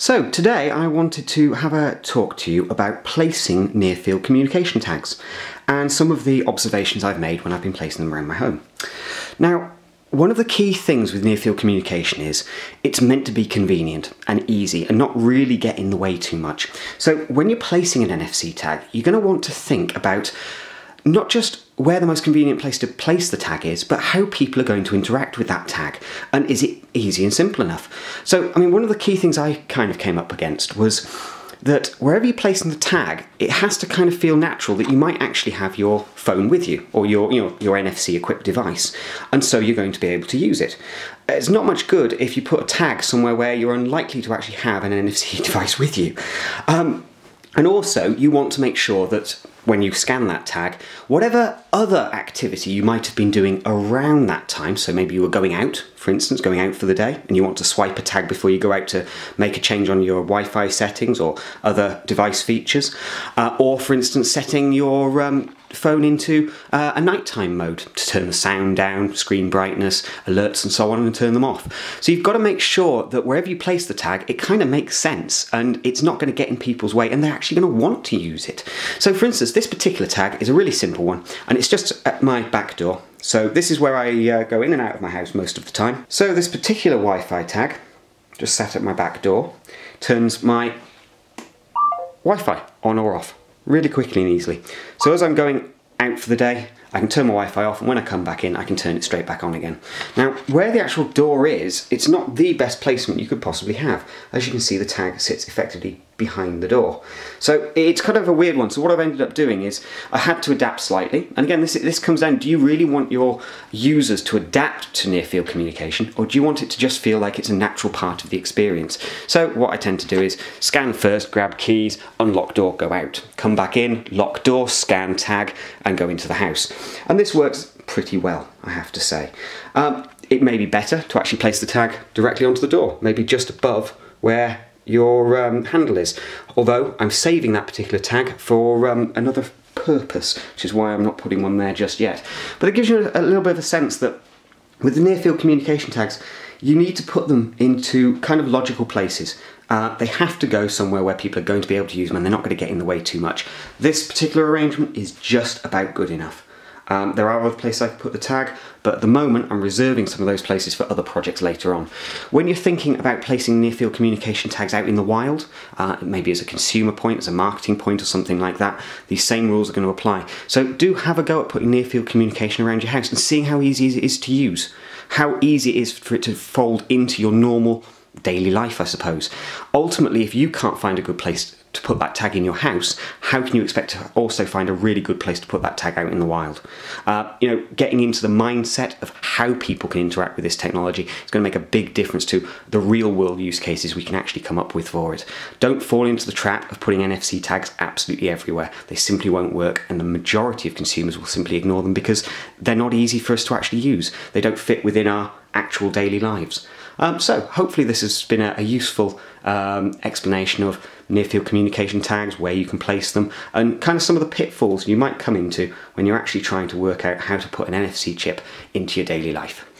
So today I wanted to have a talk to you about placing near-field communication tags and some of the observations I've made when I've been placing them around my home. Now, one of the key things with near-field communication is it's meant to be convenient and easy and not really get in the way too much. So when you're placing an NFC tag, you're going to want to think about not just where the most convenient place to place the tag is, but how people are going to interact with that tag. And is it easy and simple enough? So, one of the key things I kind of came up against was that wherever you're placing the tag, it has to kind of feel natural that you might actually have your phone with you or your NFC equipped device, and so you're going to be able to use it. It's not much good if you put a tag somewhere where you're unlikely to actually have an NFC device with you. And also, you want to make sure that when you scan that tag, whatever other activity you might have been doing around that time, so maybe you were going out, for instance, going out for the day, and you want to swipe a tag before you go out to make a change on your Wi-Fi settings or other device features, or for instance, setting your phone into a nighttime mode to turn the sound down, screen brightness, alerts and so on, and turn them off. So you've got to make sure that wherever you place the tag, it kind of makes sense and it's not going to get in people's way and they're actually going to want to use it. So for instance, this particular tag is a really simple one and it's just at my back door. So this is where I go in and out of my house most of the time. So this particular Wi-Fi tag, just sat at my back door, turns my Wi-Fi on or off really quickly and easily. So as I'm going out for the day, I can turn my Wi-Fi off, and when I come back in, I can turn it straight back on again. Now, where the actual door is, it's not the best placement you could possibly have. As you can see, the tag sits effectively behind the door. So it's kind of a weird one. So what I've ended up doing is I had to adapt slightly. And again, this comes down, do you really want your users to adapt to near-field communication, or do you want it to just feel like it's a natural part of the experience? So what I tend to do is scan first, grab keys, unlock door, go out. Come back in, lock door, scan tag, and go into the house. And this works pretty well, I have to say. It may be better to actually place the tag directly onto the door, maybe just above where your handle is. Although I'm saving that particular tag for another purpose, which is why I'm not putting one there just yet. But it gives you a little bit of a sense that with the near-field communication tags, you need to put them into kind of logical places. They have to go somewhere where people are going to be able to use them and they're not going to get in the way too much. This particular arrangement is just about good enough. There are other places I could put the tag, but at the moment I'm reserving some of those places for other projects later on. When you're thinking about placing near-field communication tags out in the wild, maybe as a consumer point, as a marketing point or something like that, these same rules are going to apply. So do have a go at putting near-field communication around your house and seeing how easy it is to use, how easy it is for it to fold into your normal daily life, I suppose. Ultimately, if you can't find a good place to put that tag in your house, how can you expect to also find a really good place to put that tag out in the wild? Getting into the mindset of how people can interact with this technology is going to make a big difference to the real world use cases we can actually come up with for it. Don't fall into the trap of putting NFC tags absolutely everywhere. They simply won't work, and the majority of consumers will simply ignore them because they're not easy for us to actually use. They don't fit within our actual daily lives. So hopefully this has been a useful explanation of near-field communication tags, where you can place them, and kind of some of the pitfalls you might come into when you're actually trying to work out how to put an NFC chip into your daily life.